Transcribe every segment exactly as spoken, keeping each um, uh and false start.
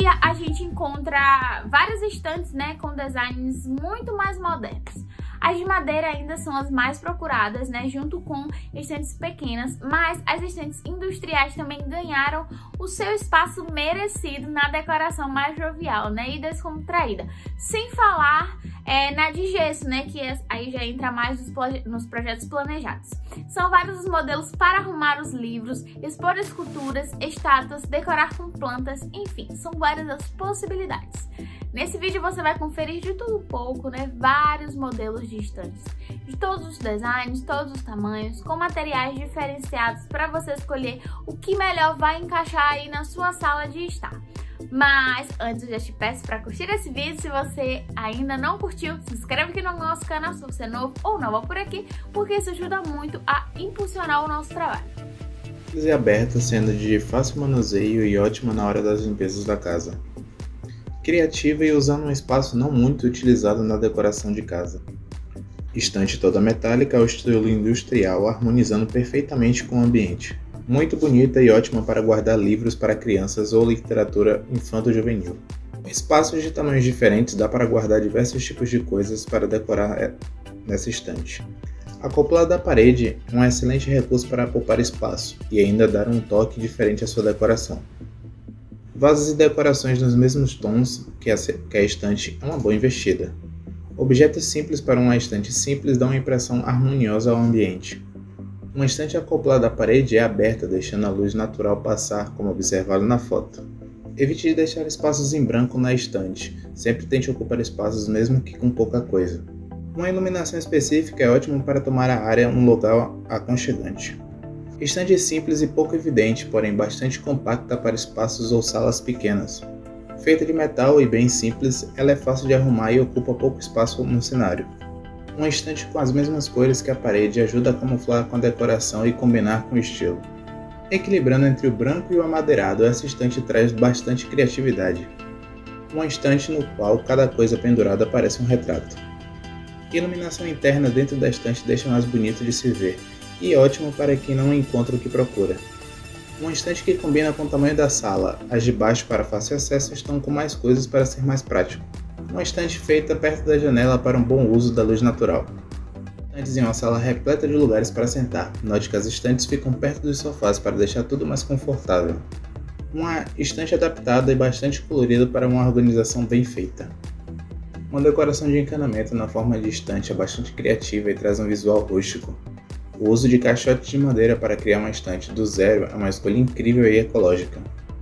prateleira a gente encontra várias estantes, né, com designs muito mais modernos. As de madeira ainda são as mais procuradas, né, junto com estantes pequenas, mas as estantes industriais também ganharam o seu espaço merecido na decoração mais jovial, né, e descontraída. Sem falar é, na de gesso, né, que é, aí já entra mais nos, nos projetos planejados. São vários os modelos para arrumar os livros, expor esculturas, estátuas, decorar com plantas, enfim, são várias as possibilidades. Nesse vídeo você vai conferir de tudo um pouco, né, vários modelos de estantes, de todos os designs, todos os tamanhos, com materiais diferenciados para você escolher o que melhor vai encaixar aí na sua sala de estar. Mas antes eu já te peço para curtir esse vídeo. Se você ainda não curtiu, se inscreve aqui no nosso canal se você é novo ou nova por aqui, porque isso ajuda muito a impulsionar o nosso trabalho. Simples e aberta, sendo de fácil manuseio e ótima na hora das limpezas da casa. Criativa e usando um espaço não muito utilizado na decoração de casa. Estante toda metálica ao estilo industrial, harmonizando perfeitamente com o ambiente. Muito bonita e ótima para guardar livros para crianças ou literatura infanto-juvenil. Com espaços de tamanhos diferentes, dá para guardar diversos tipos de coisas para decorar nessa estante. Acoplada à parede, é um excelente recurso para poupar espaço e ainda dar um toque diferente à sua decoração. Vasos e decorações nos mesmos tons que a, que a estante é uma boa investida. Objetos simples para uma estante simples dão uma impressão harmoniosa ao ambiente. Uma estante acoplada à parede é aberta, deixando a luz natural passar, como observado na foto. Evite de deixar espaços em branco na estante, sempre tente ocupar espaços mesmo que com pouca coisa. Uma iluminação específica é ótimo para tomar a área um lugar aconchegante. Estante simples e pouco evidente, porém bastante compacta para espaços ou salas pequenas. Feita de metal e bem simples, ela é fácil de arrumar e ocupa pouco espaço no cenário. Uma estante com as mesmas cores que a parede ajuda a camuflar com a decoração e combinar com o estilo. Equilibrando entre o branco e o amadeirado, essa estante traz bastante criatividade. Uma estante no qual cada coisa pendurada parece um retrato. Iluminação interna dentro da estante deixa mais bonito de se ver, e ótimo para quem não encontra o que procura. Uma estante que combina com o tamanho da sala, as de baixo para fácil acesso estão com mais coisas para ser mais prático. Uma estante feita perto da janela para um bom uso da luz natural. Estantes em uma sala repleta de lugares para sentar. Note que as estantes ficam perto dos sofás para deixar tudo mais confortável. Uma estante adaptada e bastante colorida para uma organização bem feita. Uma decoração de encanamento na forma de estante é bastante criativa e traz um visual rústico. O uso de caixotes de madeira para criar uma estante do zero é uma escolha incrível e ecológica.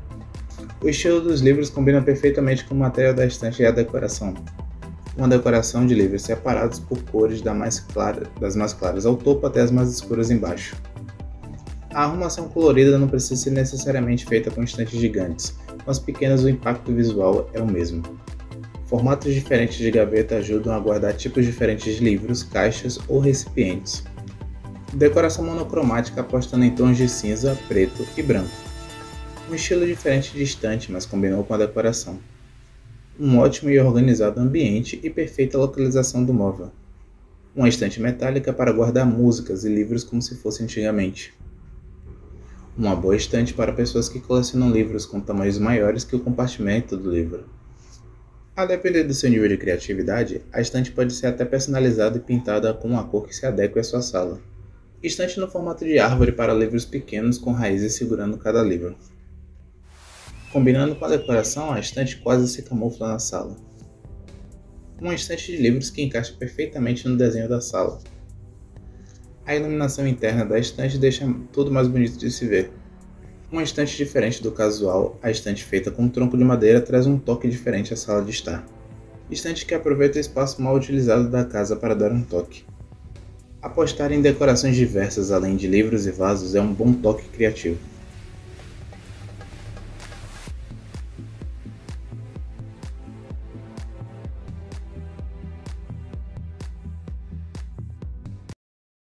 O estilo dos livros combina perfeitamente com o material da estante e a decoração. Uma decoração de livros separados por cores da mais clara, das mais claras ao topo até as mais escuras embaixo. A arrumação colorida não precisa ser necessariamente feita com estantes gigantes, com as pequenas o impacto visual é o mesmo. Formatos diferentes de gaveta ajudam a guardar tipos diferentes de livros, caixas ou recipientes. Decoração monocromática apostando em tons de cinza, preto e branco. Um estilo diferente de estante, mas combinou com a decoração. Um ótimo e organizado ambiente e perfeita localização do móvel. Uma estante metálica para guardar músicas e livros como se fosse antigamente. Uma boa estante para pessoas que colecionam livros com tamanhos maiores que o compartimento do livro. A depender do seu nível de criatividade, a estante pode ser até personalizada e pintada com uma cor que se adeque à sua sala. Estante no formato de árvore para livros pequenos com raízes segurando cada livro. Combinando com a decoração, a estante quase se camufla na sala. Uma estante de livros que encaixa perfeitamente no desenho da sala. A iluminação interna da estante deixa tudo mais bonito de se ver. Uma estante diferente do casual, a estante feita com um tronco de madeira traz um toque diferente à sala de estar. Estante que aproveita o espaço mal utilizado da casa para dar um toque. Apostar em decorações diversas além de livros e vasos é um bom toque criativo.